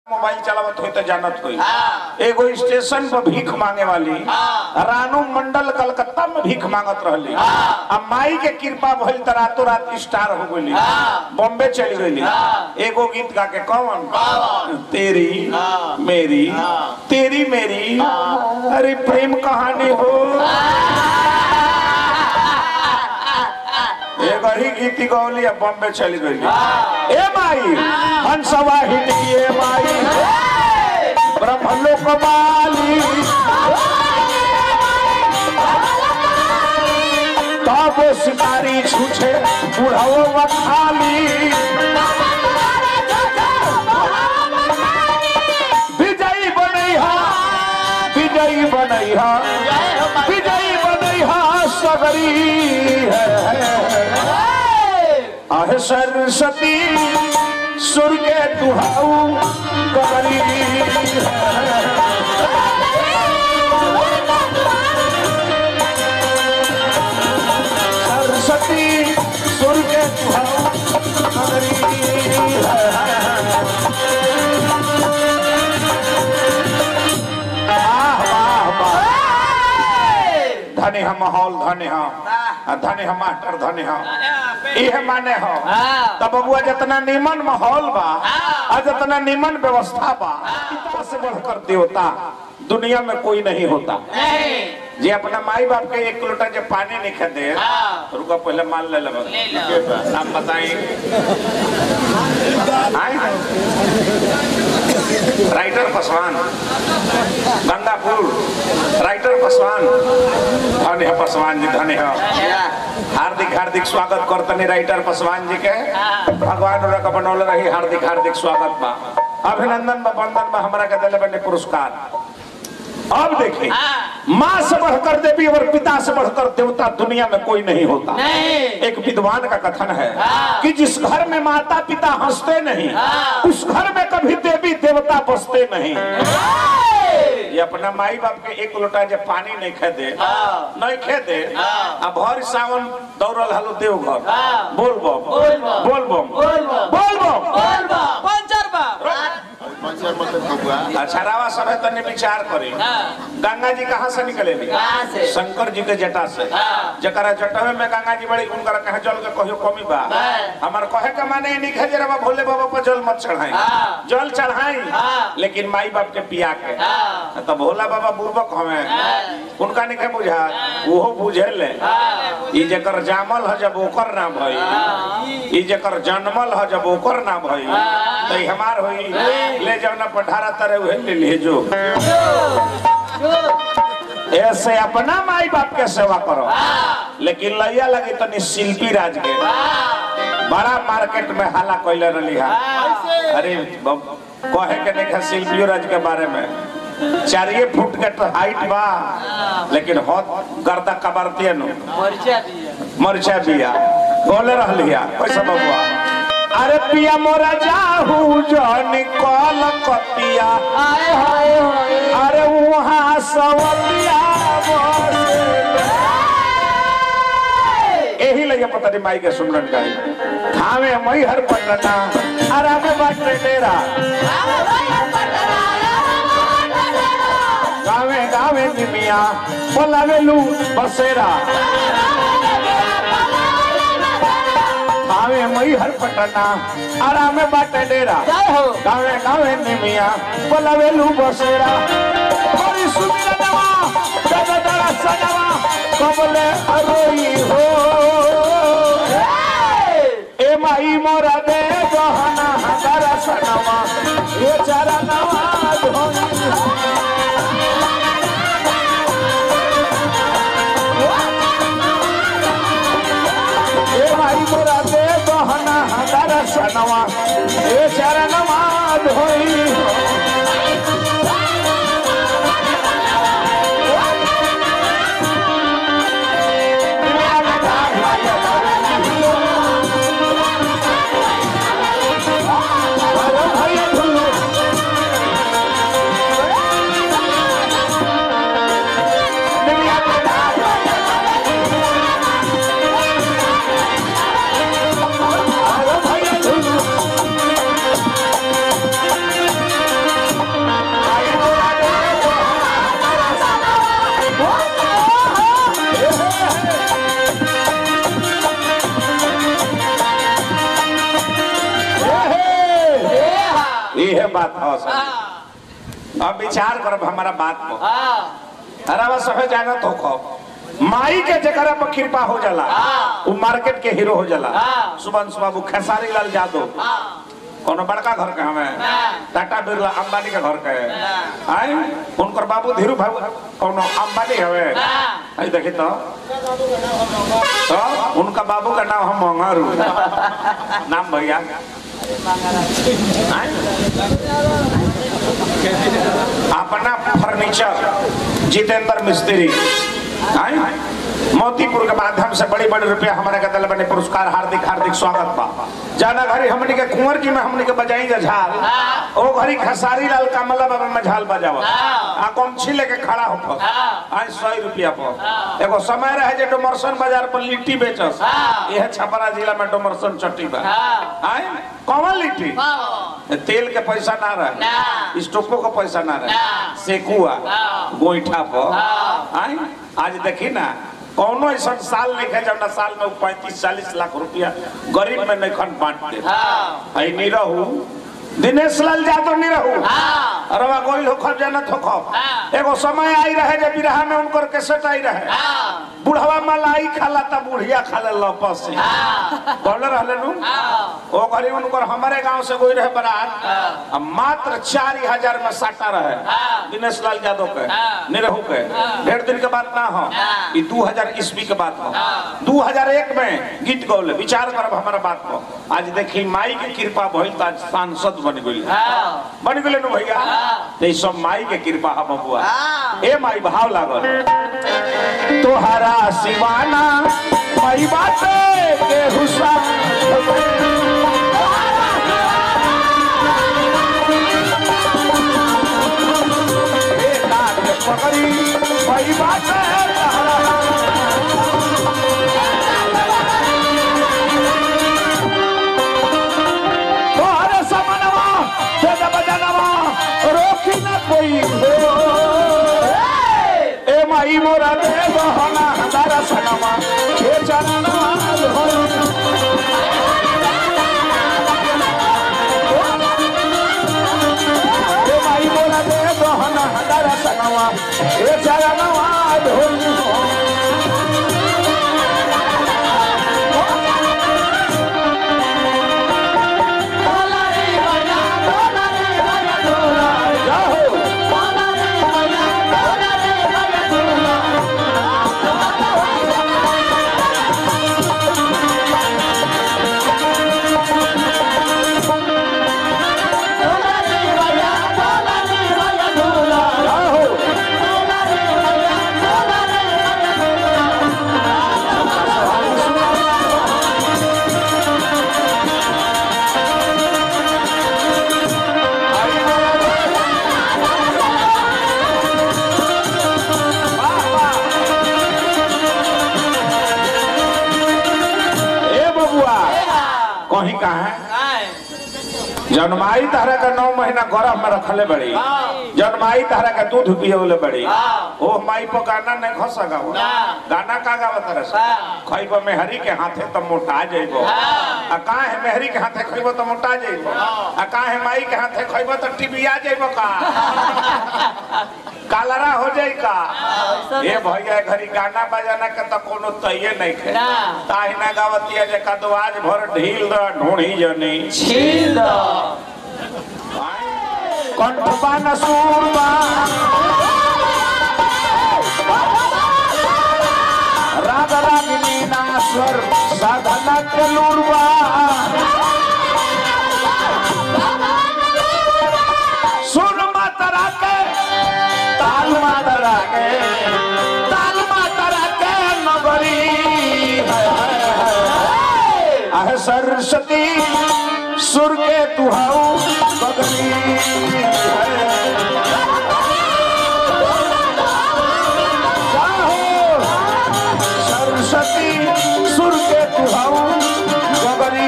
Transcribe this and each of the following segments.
Mobile चलावत हुई तो जानत हुई। एगो स्टेशन पर भीख मांगे वाली रानू मंडल कलकत्ता में भीख मांगत रहली। अब माई के कृपा भइल त रातों रात स्टार हो गई, बॉम्बे चली गई। एगो गीत गा के कौन तेरी मेरी तेरी मेरी अरे प्रेम कहानी हो, ही गीती गौली अब बॉम्बे चली गई। ए माई हंसवाहिनी ए माई ब्रह्मलोक वाली तब सितारी छूछे बुढ़ाओ वखाली विजयी बनैहा विजयी बनैहा विजयी बनैहा सगरी है आहे सरस्वती सुर के दुहाऊ कबरी सरस्वती सुर के दुहाऊ कबरी धनी हम माहौल धनी हम मास्टर धनी हम यह माने हो तब बबुआ जितना निमन माहौल बा और जितना निमन व्यवस्था बा पिता से बढ़कर देवता दुनिया में कोई नहीं होता। जे अपना माई बाप के एक लोटा जो पानी नहीं खाते रुका पहले मान ले आप बताइए। राइटर पासवान गंगापुर राइटर पासवान धन्य पासवान जी धन्य हार्दिक हार्दिक स्वागत करते राइटर पासवान जी के भगवान का बनौले रही हार्दिक हार्दिक स्वागत बा अभिनंदन बा वंदन बा हमरा के दिले बने पुरस्कार। अब देखें माँ से बढ़कर देवी और पिता से बढ़कर देवता दुनिया में कोई नहीं होता। एक विद्वान का कथन है कि जिस घर में माता पिता हंसते नहीं उस घर में कभी देवी देवता बसते नहीं। ये अपना माई बाप के एक लोटा जब पानी नहीं खे दे अब भर सावन दौड़ल हलो देवघर बोल बम बोल बम बोल बम अच्छा रावा सब तने विचार करे गंगा जी कहाँ से निकले शंकर जी के जटा से जकरा जटवे में गंगा जी बड़ी उनका कहे जल के कहियो कमी बा हमार कहे के माने नहीं खे जरा भोले बाबा पर जल मत चढ़ाई जल चढ़ाई लेकिन माई बाप के पिया के तो भोला बाबा बुर्बक हमें उनका नहीं बुझा वो बुझे ले जकर जामल है जब ओकर ना भई जकर जन्मल है जब ओकर ना भई तो हमार होई ले जाना पठारा तरह हुए ले ले जो ऐसे अपना माई बाप के सेवा करो। लेकिन लैया लगी तो शिल्पी राज के बड़ा मार्केट में हाला कोयले रही है। अरे कहे के नहीं शिल्पी राज के बारे में 4 फुट के तो हाइट बा लेकिन हद गर्दा कबारती है मरचा बिया बोले रहा कैसा बबुआ अरे पिया मोरा जाहू जन कल कतिया अरे वहाँ सवतिया यही लगे पता नहीं माई के सुमरन का खावे मई हर पटना आराम बाट डेरा गावे गावे निमिया बोलावेलू बसेरा आवे मई हर पटना आराम बाटे डेरा गावे गावे निमिया बोलावेलू बसेरा बड़ी सुंदरवा दरदरा सनवा कबले अरोई हो ए माई मोरा दे गहना दरा सनवा ये चरणवा धोनी मोरा दे बहना दर्शनवा ए चरणवा धोई यह बात हो अब विचार करब हमारा बात को अरे सब जानत हो खो माई के जकरा पर कृपा हो जाला वो मार्केट के हीरो हो जाला। सुबह बाबू खेसारी लाल यादव कोनो बड़का घर के हमें टाटा बिरला अंबानी के घर के आई उनकर बाबू धीरू भाई कोनो अंबानी हवे आई देखी तो उनका बाबू का नाम हम मंगारू नाम भैया अपना फर्नीचर जितेंद्र मिस्त्री मोतीपुर के माध्यम से बड़ी बड़ी रुपया हमारे के दल बने पुरस्कार हार्दिक हार्दिक स्वागत बा। जाना घड़ी हमने के कुंवर जी में हमने के बजाई झाल ओ घड़ी खसारी लाल कमला बाबा में झाल बजावा आ कमछी लेके खड़ा हो आज 100 रुपया पर एगो समय रहे जे डोमरसन बाजार पर लिट्टी बेचस यह छपरा जिला में डोमरसन चट्टी बा आय कौन लिट्टी तेल के पैसा ना रहे स्टोपो का पैसा ना रहे सेकुआ गोईठा पर आय आज देखी ना कौनो ऐसा साल नहीं है जब साल में 35-40 लाख रुपया गरीब में नहीं खन बांट दे आई नहीं रहू दिनेश लाल यादव नहीं रहू अरे कोई होखब जानत होखब एगो समय आई रहे जब बिरहा में उनकर कैसेट आई रहे बुढ़वा मलाई खाला त बुढ़िया खाले लपस से बोल रहले नु ओ गरीब उनकर हमारे गांव से कोई रहे बारात मात्र 4000 में साटा रहे दिनेश लाल यादव के नहीं रहू के डेढ़ दिन के बात ना हो ई 2000 ईस्वी के बात हो 2001 में गीत गौले विचार करब हमारा बात को आज देखी माई की कृपा भइल त सांसद बन गइल नु भैया ते सब माई के कृपा ह बबुआ ए माई भाव लागल तोहरा सिवाना माई बात के हुसा बेटा के पकड़ी माई बात ए माई मोरा दे बहना हमारा सनमा के चरणा ए माई मोरा दे बहना हमारा सनमा के चरणा कहीं कहा जन्माई तहरा का 9 महीना गर्भ में रखले बड़ी जन्माई तहरा का दूध पियोले बड़ी ओ माई पर गाना नहीं खस गाओ गाना का गावत रहे खइब मेहरी के हाथे त मोटा जइबो आ का है मेहरी के हाथे खइबो त मोटा जइबो आ का है माई के हाथे खइबो त टीबिया जइबो का कालरा हो जाई का ये भैया घरी गाना बजाना के त कोनो तइये नहीं खे ताहिना गावतिया जे कदवाज भर ढील र ढोणी जनी छील द कंठबा न सूरबा राग रागिनी नास्वर साधना के लूरबा सुन मातरा के ताल मातरा के नगरी आहे सरस्वती सुर के तुहाऊ बगली सरस्वती सुर के तुहाऊ बगली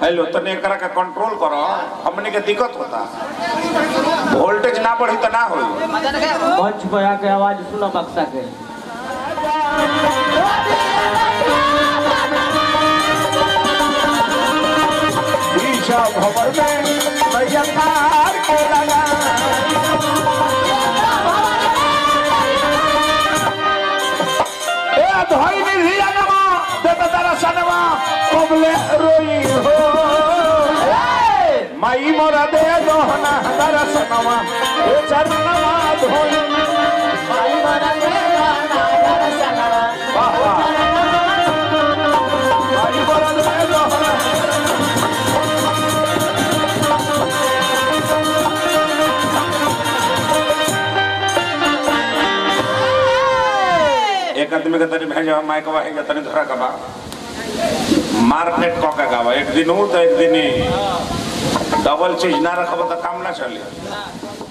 हेलो तने एकरा का कंट्रोल करो, हमने के दिक्कत होता, वोल्टेज ना बढ़ी तो ना होई। मंच पे आके आवाज सुनो बक्सा के। ईशा भवर में मैया तार के लगा, ए धोई नि रिया नमा देता तारा सनवा कोबले रोई हो, माई मोरा दे दोहना तारा सनवा ए चरणवा धोई, माई मोरा दे दोहना तारा सनवा, वाह वाह, माई मोरा दे दोहना। एक आदमी के तनी भेजा माइक वाहे के तनी धरा कबा मारपेट क के गावा, एक दिन हो तो एक दिन डबल चीज ना रखब तो काम ना चले।